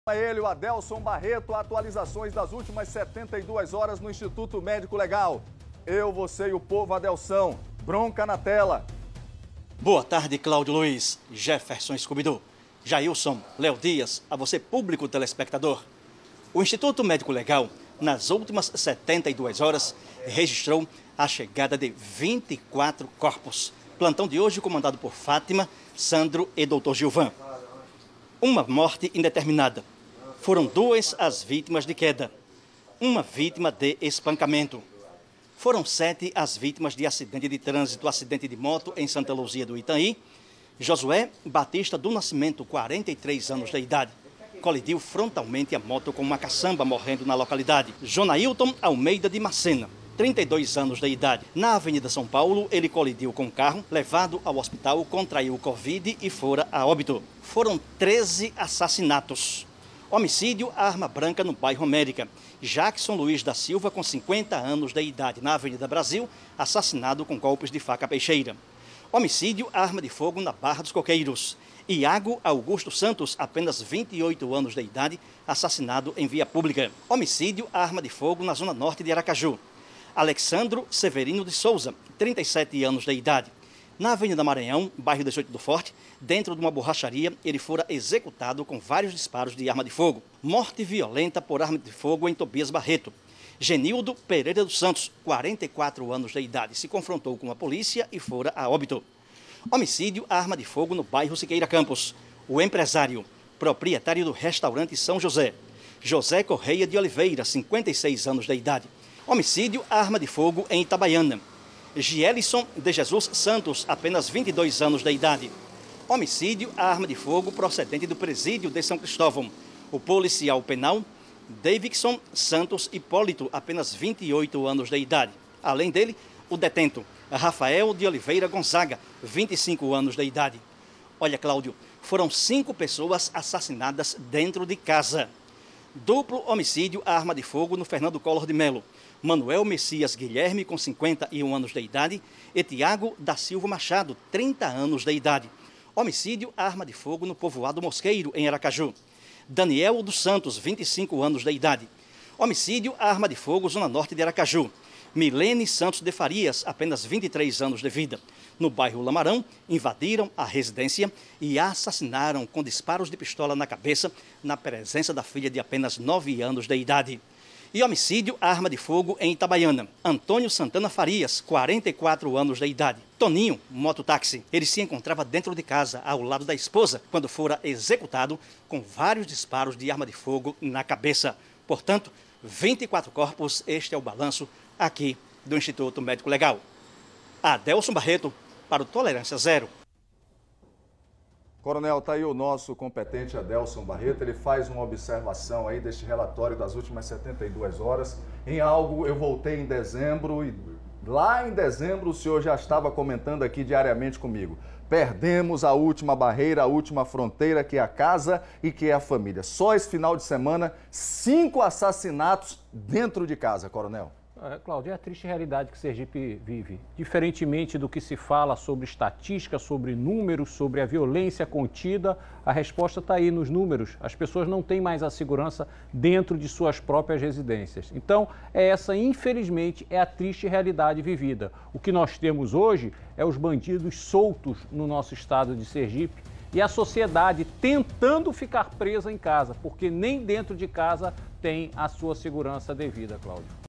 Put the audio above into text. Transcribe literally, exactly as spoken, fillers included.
É ele, o Adelson Barreto, atualizações das últimas setenta e duas horas no Instituto Médico Legal. Eu, você e o povo, Adelson. Bronca na tela. Boa tarde, Cláudio Luiz, Jefferson Scooby-Doo, Jailson, Léo Dias, a você, público telespectador. O Instituto Médico Legal, nas últimas setenta e duas horas, registrou a chegada de vinte e quatro corpos. Plantão de hoje comandado por Fátima, Sandro e doutor Gilvan. Uma morte indeterminada. Foram duas as vítimas de queda. Uma vítima de espancamento. Foram sete as vítimas de acidente de trânsito, acidente de moto em Santa Luzia do Itanhi. Josué Batista do Nascimento, quarenta e três anos de idade, colidiu frontalmente a moto com uma caçamba, morrendo na localidade. Jonailton Almeida de Macena, trinta e dois anos de idade. Na Avenida São Paulo, ele colidiu com um carro, levado ao hospital, contraiu o Covid e fora a óbito. Foram treze assassinatos. Homicídio à arma branca no bairro América. Jackson Luiz da Silva, com cinquenta anos de idade, na Avenida Brasil, assassinado com golpes de faca peixeira. Homicídio à arma de fogo na Barra dos Coqueiros. Iago Augusto Santos, apenas vinte e oito anos de idade, assassinado em via pública. Homicídio à arma de fogo na zona norte de Aracaju. Alexandro Severino de Souza, trinta e sete anos de idade. Na Avenida Maranhão, bairro dezoito do Forte, dentro de uma borracharia, ele fora executado com vários disparos de arma de fogo. Morte violenta por arma de fogo em Tobias Barreto. Genildo Pereira dos Santos, quarenta e quatro anos de idade, se confrontou com a polícia e fora a óbito. Homicídio à arma de fogo no bairro Siqueira Campos. O empresário, proprietário do restaurante São José, José Correia de Oliveira, cinquenta e seis anos de idade. Homicídio à arma de fogo em Itabaiana. Gielison de Jesus Santos, apenas vinte e dois anos de idade. Homicídio à arma de fogo procedente do presídio de São Cristóvão. O policial penal, Davidson Santos Hipólito, apenas vinte e oito anos de idade. Além dele, o detento, Rafael de Oliveira Gonzaga, vinte e cinco anos de idade. Olha, Cláudio, foram cinco pessoas assassinadas dentro de casa. Duplo homicídio à arma de fogo no Fernando Collor de Melo. Manuel Messias Guilherme, com cinquenta e um anos de idade, e Tiago da Silva Machado, trinta anos de idade. Homicídio à arma de fogo no povoado Mosqueiro, em Aracaju. Daniel dos Santos, vinte e cinco anos de idade. Homicídio à arma de fogo, zona norte de Aracaju. Milene Santos de Farias, apenas vinte e três anos de vida. No bairro Lamarão, invadiram a residência e a assassinaram com disparos de pistola na cabeça, na presença da filha de apenas nove anos de idade. E homicídio à arma de fogo em Itabaiana. Antônio Santana Farias, quarenta e quatro anos de idade. Toninho, mototáxi. Ele se encontrava dentro de casa, ao lado da esposa, quando fora executado com vários disparos de arma de fogo na cabeça. Portanto, vinte e quatro corpos, este é o balanço aqui do Instituto Médico Legal. Adelson Barreto, para o Tolerância Zero. Coronel, está aí o nosso competente Adelson Barreto, ele faz uma observação aí deste relatório das últimas setenta e duas horas. Em algo, eu voltei em dezembro e lá em dezembro o senhor já estava comentando aqui diariamente comigo. Perdemos a última barreira, a última fronteira, que é a casa e que é a família. Só esse final de semana, cinco assassinatos dentro de casa, Coronel. É, Cláudio, é a triste realidade que Sergipe vive. Diferentemente do que se fala sobre estatística, sobre números, sobre a violência contida, a resposta está aí nos números. As pessoas não têm mais a segurança dentro de suas próprias residências. Então, é essa, infelizmente, é a triste realidade vivida. O que nós temos hoje é os bandidos soltos no nosso estado de Sergipe e a sociedade tentando ficar presa em casa, porque nem dentro de casa tem a sua segurança devida, Cláudio.